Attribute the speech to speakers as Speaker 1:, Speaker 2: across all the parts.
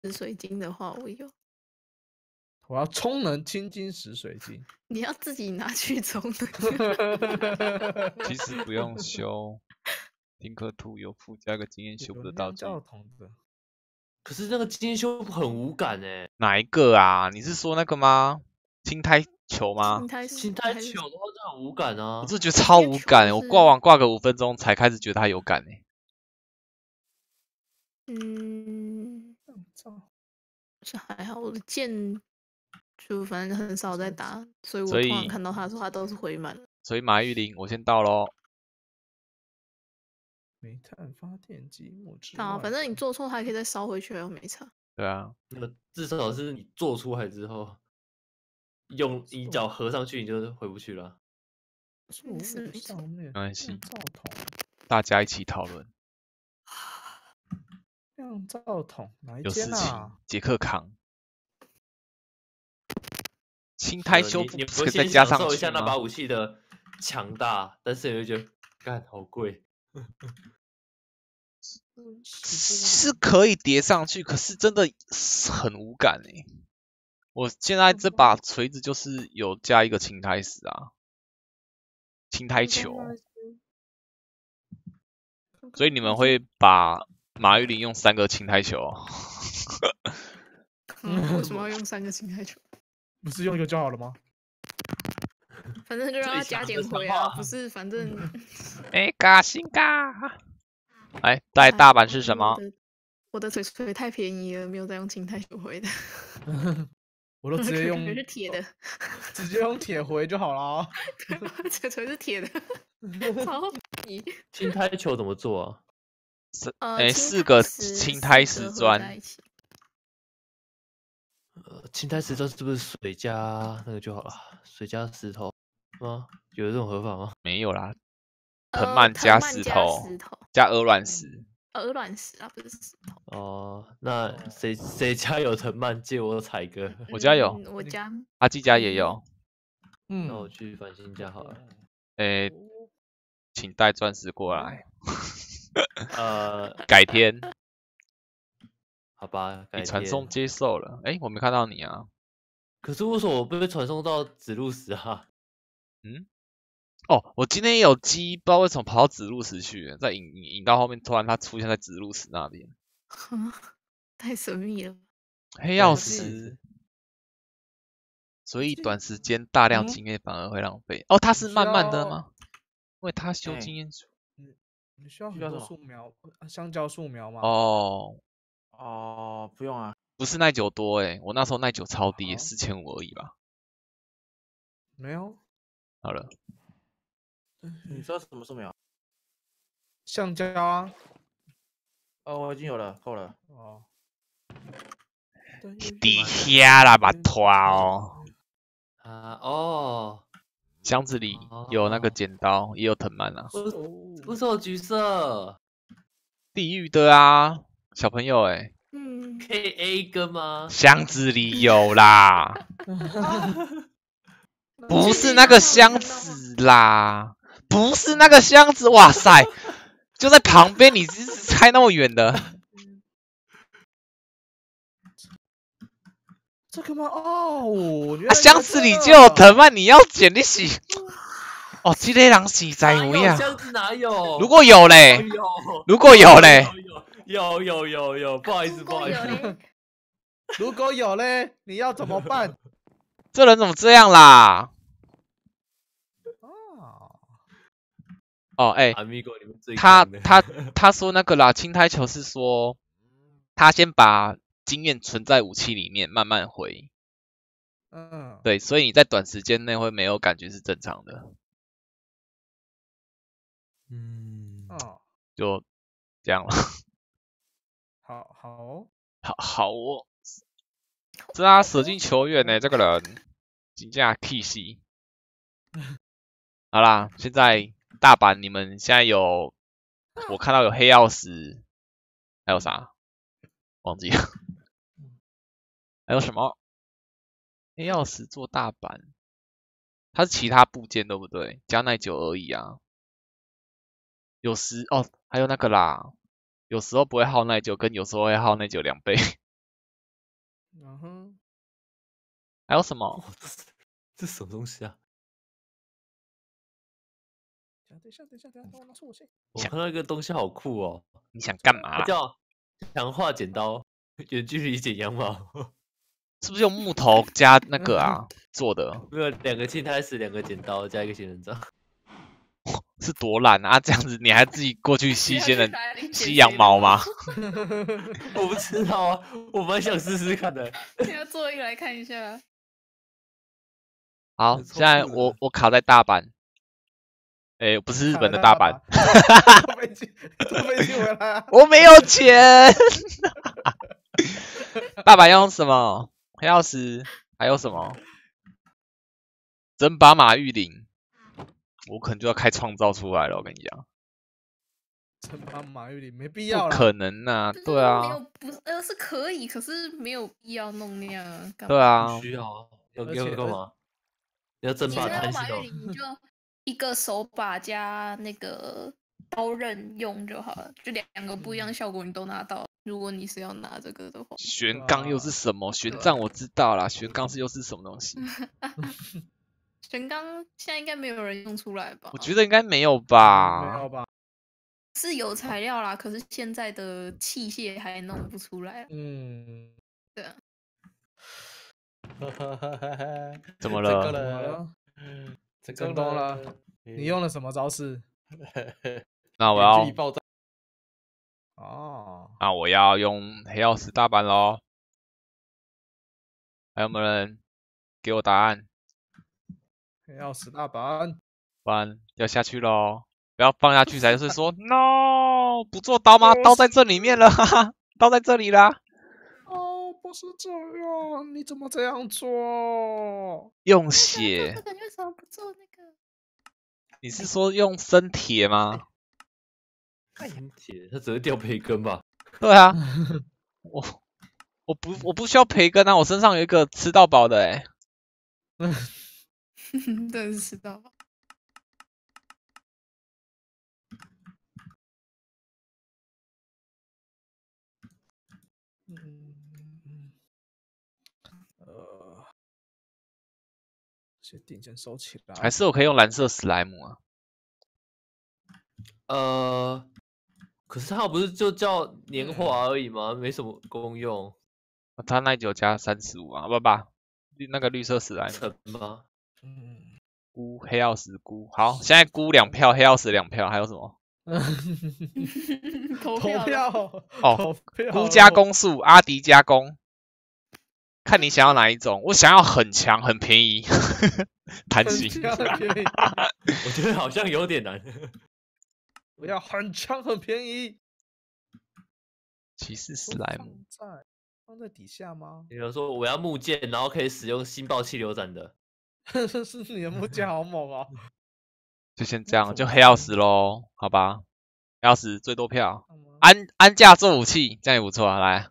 Speaker 1: 水晶的话，我有。
Speaker 2: 我要充能青金石水晶。
Speaker 1: 你要自己拿去充能。
Speaker 3: 其实不用修，丁克兔有附加个经验修补的道具。
Speaker 2: 教筒的。
Speaker 4: 可是那个经验修补很无感哎。
Speaker 3: 哪一个啊？你是说那个吗？青苔球吗？
Speaker 4: 青苔球的话，就很无感啊。
Speaker 3: 我是觉得超无感，我挂网挂个5分钟才开始觉得它有感哎。
Speaker 1: 是还好，我的剑就反正很少在打，所以我通常看到他说他都是回满了。
Speaker 3: 所以马玉林，我先到咯。
Speaker 2: 煤炭发电机木质。
Speaker 1: 啊，反正你做错，还可以再烧回去，又没差。
Speaker 3: 对啊，
Speaker 4: 那至少是你做出来之后，用一脚合上去，你就回不去了。
Speaker 2: 是上面
Speaker 3: 没关系，
Speaker 2: 造桶，
Speaker 3: 大家一起讨论。
Speaker 2: 酿造桶哪一
Speaker 3: 有事
Speaker 2: 间啊？
Speaker 3: 情杰克扛。青苔修复
Speaker 4: 你
Speaker 3: 不是再加上
Speaker 4: 享受一下
Speaker 3: 去吗？
Speaker 4: 那把武器的强大，但是你就觉得干好贵。
Speaker 3: 是可以叠上去，可是真的很无感哎。我现在这把锤子就是有加一个青苔石啊，青苔球，所以你们会把马玉林用3个青苔球？
Speaker 1: 为什么要用3个青苔球？
Speaker 2: 不是用一个就好了吗？
Speaker 1: 反正就让他加减回啊，不是，反正。
Speaker 3: Mega 新嘎。来，在大阪是什么？
Speaker 1: 我的锤太便宜了，没有再用青苔球回的。
Speaker 2: 我都直接用
Speaker 1: 是铁的，
Speaker 2: 直接用铁回就好了。
Speaker 1: 锤是铁的，超便宜。
Speaker 4: 青苔球怎么做啊
Speaker 3: ？4个青苔石砖。
Speaker 4: 青苔石砖是不是水加那个就好了？水加石头吗？有这种合法吗？
Speaker 3: 没有啦，藤蔓加石头，加鹅卵石。
Speaker 1: 鹅卵石啊，不是石头。
Speaker 4: 哦，那谁家有藤蔓借我采个？
Speaker 3: 我家有，
Speaker 1: 我家
Speaker 3: 阿基家也有。
Speaker 4: 那我去繁星家好了。
Speaker 3: 请带钻石过来。
Speaker 4: 改
Speaker 3: 天。
Speaker 4: 好吧，
Speaker 3: 你传送接受了。我没看到你啊。
Speaker 4: 可是为什么我被传送到指路石啊？
Speaker 3: 哦，我今天也有鸡，不知道为什么跑到指路石去了，在引到后面，突然它出现在指路石那边。
Speaker 1: 太神秘了。
Speaker 3: 黑曜石。所以短时间大量经验反而会浪费。哦，它是慢慢的吗？因为它修经验树。
Speaker 2: 你需要很多树苗，香蕉树苗吗？
Speaker 5: 哦，不用啊。
Speaker 3: 不是耐久多我那时候耐久超低，4500而已吧。
Speaker 2: 没有。
Speaker 3: 好了。
Speaker 5: 你说什么树苗？
Speaker 2: 橡胶啊。
Speaker 5: 我已经有了，够了。
Speaker 3: 底下啦，把拖箱子里有那个剪刀，也有藤蔓啊。
Speaker 4: 为什么橘色？
Speaker 3: 地狱的啊，小朋友
Speaker 4: KA 根吗？
Speaker 3: 箱子里有啦。不是那个箱子啦，不是那个箱子，哇塞，就在旁边，你猜那么远的。
Speaker 2: 这个吗？哦，
Speaker 3: 箱子里就有藤蔓，你要捡你洗。哦，这个人是在乎呀。
Speaker 4: 箱子哪有？
Speaker 3: 如果有嘞，如果有嘞，
Speaker 4: 有，不好意思。
Speaker 2: 如果有嘞，你要怎么办？
Speaker 3: 这人怎么这样啦？他说那个啦，青苔球是说，他先把经验存在武器里面，慢慢回。对，所以你在短时间内会没有感觉是正常的。就这样了。好哦。这他舍近求远这个人真正气死。好啦，现在大阪你们现在有，我看到有黑曜石，还有啥？忘记了。还有什么？黑曜石做大阪，它是其他部件对不对？加耐久而已啊。有时还有那个啦，有时候不会耗耐久，跟有时候会耗耐久2倍。 还有什么？
Speaker 4: 这什么东西啊？
Speaker 2: 等一下，等我拿出我先。
Speaker 4: 我看到一个东西好酷哦，
Speaker 3: 你想干嘛啦？
Speaker 4: 它叫强化剪刀，远距离剪羊毛。
Speaker 3: 是不是用木头加那个啊做的？
Speaker 4: 没有2个青苔石，2个剪刀加一个仙人掌。
Speaker 3: 是多懒啊！这样子你还自己过去吸吸羊毛吗？
Speaker 4: 我不知道啊，我蛮想试试看的。
Speaker 1: 现在做一个来看一下。
Speaker 3: 好，
Speaker 4: 很
Speaker 3: 现在
Speaker 4: 聪明的
Speaker 3: 我卡在大阪，哎，不是日本的大阪，
Speaker 2: 坐飞机回来啊！
Speaker 3: 我没有钱。大阪要用什么？黑曜石还有什么？真把马玉林，我可能就要开创造出来了。我跟你讲，
Speaker 2: 真把马玉林没必要啦。
Speaker 3: 不可能啊！对
Speaker 1: 没
Speaker 3: 啊
Speaker 1: 有，不是可以，可是没有必要弄那样啊。干嘛
Speaker 3: 对啊
Speaker 4: 不，需要啊，要
Speaker 2: 而且
Speaker 4: 干嘛？要争
Speaker 1: 你
Speaker 4: 霸
Speaker 1: 现在马玉
Speaker 4: 贪心哦。
Speaker 1: 林你就一个手把加那个刀刃用就好了，就2个不一样的效果你都拿到。如果你是要拿这个的话，
Speaker 3: 悬杠又是什么？悬杖我知道啦，悬杠又是什么东西？
Speaker 1: 玄钢现在应该没有人用出来吧？
Speaker 3: 我觉得应该没有
Speaker 2: 没
Speaker 3: 吧
Speaker 2: 有。吧？
Speaker 1: 是有材料啦，可是现在的器械还弄不出来。
Speaker 2: 嗯，
Speaker 1: 对啊，
Speaker 3: 怎么
Speaker 2: 这个
Speaker 3: 了？
Speaker 2: 了，成功了。你用了什么招式？
Speaker 3: 那我要
Speaker 5: 远距离爆炸。
Speaker 2: 哦，
Speaker 3: 那我要用黑曜石大阪喽。还有没有人给我答案？
Speaker 2: 黑曜石大阪。
Speaker 3: 不然要下去喽。不要放下去才是说 no， 不做刀吗？刀在这里面了，哈哈，刀在这里啦。
Speaker 2: 哦，不是这样，你怎么这样做？
Speaker 3: 用血
Speaker 1: 这，个你为什么不做那个？
Speaker 3: 你是说用生铁吗？
Speaker 4: 铁，它只会掉培根吧？
Speaker 3: 对啊，我不需要培根啊，我身上有一个吃到饱的欸。
Speaker 1: 真的是知道吧？
Speaker 2: 先定先收起来。
Speaker 3: 还是我可以用蓝色史莱姆啊？
Speaker 4: 可是它不是就叫年华而已吗？没什么功用。
Speaker 3: 它耐久加35啊，不，那个绿色史莱姆。
Speaker 4: 成吗？
Speaker 3: 菇黑曜石菇，好，现在菇2票，黑曜石2票，还有什么？
Speaker 1: 投
Speaker 2: 投
Speaker 1: 票
Speaker 2: 票
Speaker 3: 哦
Speaker 2: 投票
Speaker 3: 菇加工术，阿迪加工，看你想要哪一种。我想要很强很便宜，贪心。
Speaker 4: 我觉得好像有点难。
Speaker 2: 我要很强很便宜。
Speaker 3: 骑士史莱姆，
Speaker 2: 放在底下吗？
Speaker 4: 比如说我要木剑，然后可以使用星爆气流斩的。
Speaker 2: 是你的木剑好猛哦！
Speaker 3: 就先这样，就黑曜石咯，好吧？黑曜石最多票，
Speaker 2: 干嘛
Speaker 3: 安价做武器，这样也不错啊。来，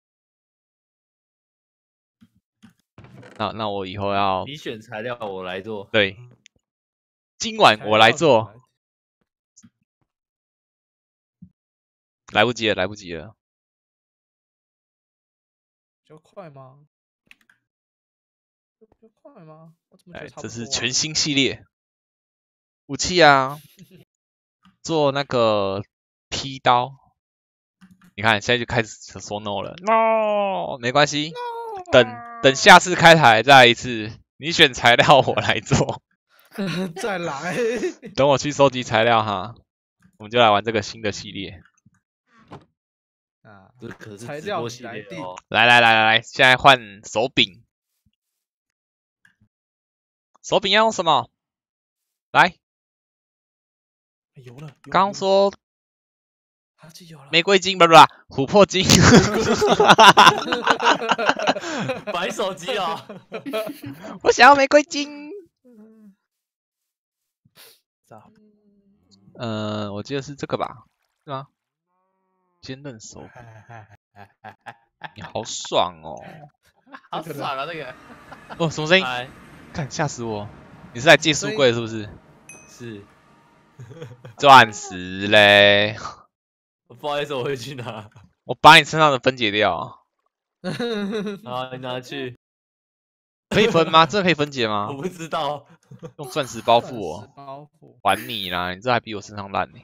Speaker 3: 那我以后要
Speaker 4: 你选材料，我来做。
Speaker 3: 对，今晚我来做，来不及了，来不及了。
Speaker 2: 比较快吗？比较快吗？我怎么觉
Speaker 3: 哎
Speaker 2: 得，差不
Speaker 3: 这
Speaker 2: 多啊？
Speaker 3: 是全新系列武器啊，做那个劈刀。你看，现在就开始说 no 了 ，no 没关系，等下次开台再来一次，你选材料我来做，
Speaker 2: 再来。
Speaker 3: 等我去收集材料哈，我们就来玩这个新的系列。
Speaker 2: 啊，
Speaker 4: 这可是
Speaker 2: 材料
Speaker 4: 直播系
Speaker 2: 你来定
Speaker 4: 列哦。
Speaker 3: 来，现在换手柄，手柄要用什么？来，
Speaker 2: 有了，
Speaker 3: 刚刚说
Speaker 2: 它就有了。
Speaker 3: 玫瑰金不，琥珀金。
Speaker 4: 白手机啊！
Speaker 3: 我想要玫瑰金。我记得是这个吧？是吗？坚韧手柄，你好爽哦！
Speaker 4: 好爽啊，那个。
Speaker 3: 哦，什么声音？
Speaker 4: 哎，
Speaker 3: 看吓死我！你是来借书柜是不是？
Speaker 4: 是。
Speaker 3: 钻石嘞！
Speaker 4: 不好意思，我会去拿。
Speaker 3: 我把你身上的分解掉。
Speaker 4: 好，你拿去。
Speaker 3: 可以分吗？这可以分解吗
Speaker 4: 我？不知道。
Speaker 3: 用钻石包覆
Speaker 2: 钻石
Speaker 3: 我，
Speaker 2: 包袱。
Speaker 3: 还你啦！你这还比我身上烂呢。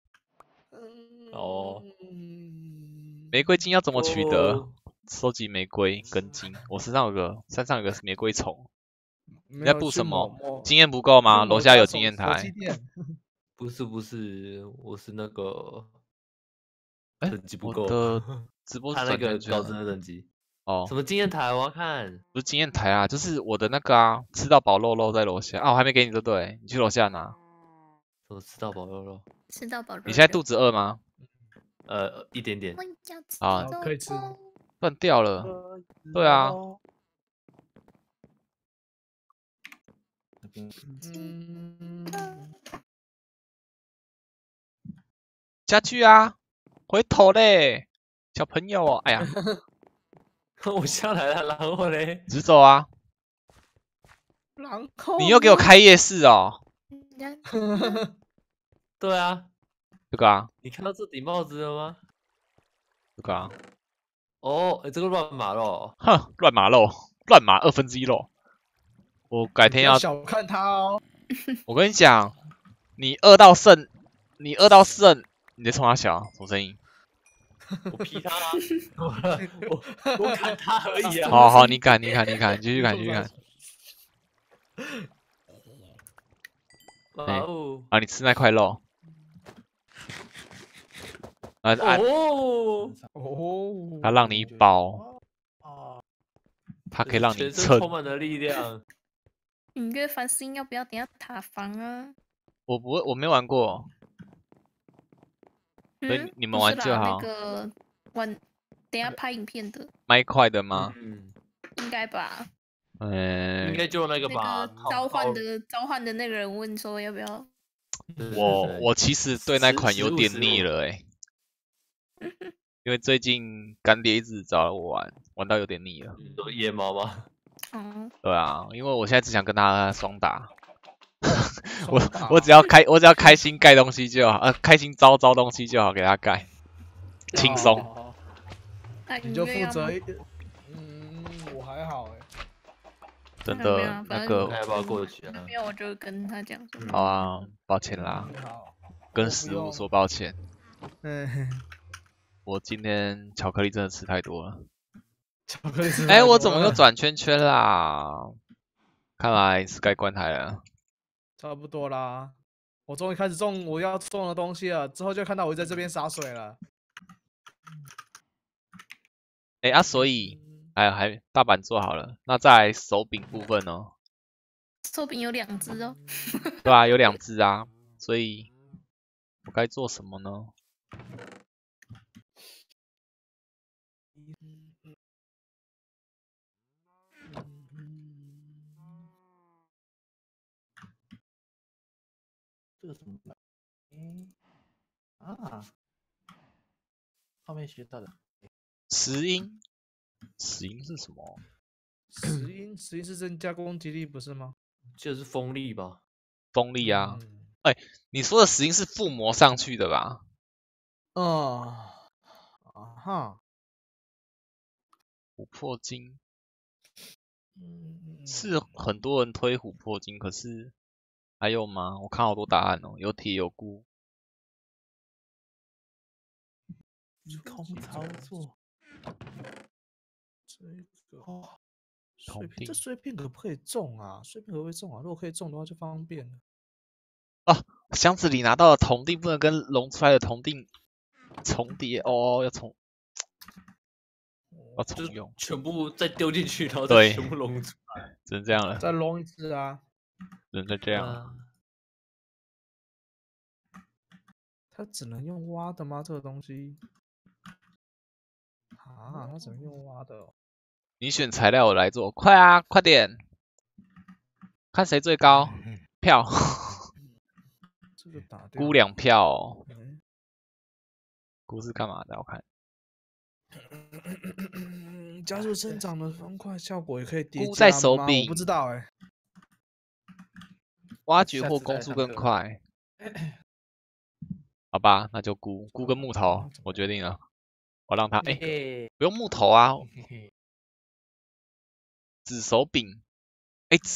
Speaker 4: 哦，
Speaker 3: 玫瑰金要怎么取得？
Speaker 4: 哦
Speaker 3: 收集玫瑰跟金。我身上有个玫瑰虫。
Speaker 2: 你
Speaker 3: 你在布什么？经验不够吗？楼下有经验台。
Speaker 4: 不是，我是那个
Speaker 3: 哎
Speaker 4: 等级不
Speaker 3: 我
Speaker 4: 够。
Speaker 3: 的直播是
Speaker 4: 他那个
Speaker 3: 转圈圈了
Speaker 4: 高真的等级。
Speaker 3: 哦
Speaker 4: 什，么经验台？我要看。
Speaker 3: 不是经验台啊，就是我的那个啊，吃到饱肉肉在楼下啊，我还没给你对不对？你去楼下拿。
Speaker 4: 我吃到饱肉肉。
Speaker 1: 吃到饱。
Speaker 3: 你现在肚子饿吗？
Speaker 4: 一点点。
Speaker 3: 啊
Speaker 2: 可以吃。
Speaker 3: 断掉了。对啊。下去啊！回头嘞，小朋友哦，哎呀，
Speaker 4: 我下来了，然后嘞，
Speaker 3: 直走啊！
Speaker 2: 然后
Speaker 3: 你又给我开夜市哦，
Speaker 4: 对啊，
Speaker 3: 这个啊，
Speaker 4: 你看到这顶帽子了吗？
Speaker 3: 这个啊，
Speaker 4: 哦，这个乱码咯。
Speaker 3: 哼，乱码肉，乱码1/2肉。我改天要，
Speaker 2: 小看他哦。
Speaker 3: 我跟你讲，你饿到剩，你在冲他小，什么声音？
Speaker 4: 我劈他啊！我砍他而已啊！
Speaker 3: 好好，你砍，你继续砍。
Speaker 4: 哦，
Speaker 3: 啊，你吃那块肉。啊，
Speaker 4: 哦，
Speaker 3: 它让你饱，它可以让你
Speaker 4: 全身
Speaker 3: 撑。
Speaker 4: 充满了力量。
Speaker 1: 你约繁星要不要等下塔防啊？
Speaker 3: 我不会，我没玩过，所以你们玩就好。
Speaker 1: 那个玩，等下拍影片的，
Speaker 3: 麦块的吗？
Speaker 1: 应该吧。
Speaker 4: 应该就那个吧。
Speaker 1: 那个召唤的那个人问说要不要？
Speaker 3: 我其实对那款有点腻了因为最近干爹一直找我玩到有点腻了。
Speaker 4: 有野猫吗？
Speaker 3: 对啊，因为我现在只想跟他双打。我只要开心盖东西就好，开心招东西就好，给他盖，轻松。
Speaker 2: 你就负责一个，我还好
Speaker 3: 真的那个，
Speaker 4: 要不要过去啊？
Speaker 1: 没有，我就跟他讲说。
Speaker 3: 好啊，抱歉啦，跟食物说抱歉。我今天巧克力真的吃太多了。我怎么又转圈圈啦？看来是该关台了。
Speaker 2: 差不多啦，我终于开始种我要种的东西了，之后就看到我在这边洒水了。
Speaker 3: 所以还大阪做好了，那在手柄部分呢？
Speaker 1: 手柄有2只哦。
Speaker 3: 对啊，有2只啊，所以我该做什么呢？
Speaker 5: 这个什么？后面学到的
Speaker 3: 石英是什么？
Speaker 2: 石英是增加攻击力不是吗？
Speaker 4: 就是锋利吧。
Speaker 3: 锋利啊！你说的石英是附魔上去的吧？琥珀金。是很多人推琥珀金，可是还有吗？我看好多答案哦，有铁有钴。
Speaker 5: 空操作。
Speaker 2: 这碎片可不可以种啊？碎片可不可以种啊？如果可以种的话，就方便了。
Speaker 3: 箱子里拿到的铜锭不能跟龙出来的铜锭重叠哦，要重用，
Speaker 4: 全部再丢进去，然后再全部龙出来，
Speaker 3: 只能这样了。
Speaker 2: 再龙一次啊！
Speaker 3: 只能再这样。
Speaker 2: 它只能用挖的吗？这个东西它只能用挖的哦。
Speaker 3: 你选材料我来做，快啊，快点！看谁最高票。
Speaker 2: 这个打掉。
Speaker 3: 钴2票哦。钴是干嘛的？我看。
Speaker 2: 加速生长的方块效果也可以叠加吗？
Speaker 3: 钴在手柄，
Speaker 2: 我不知道
Speaker 3: 挖掘或攻速更快。好吧，那就钴跟木头，我决定了，我让他不用木头啊。紫手柄哎，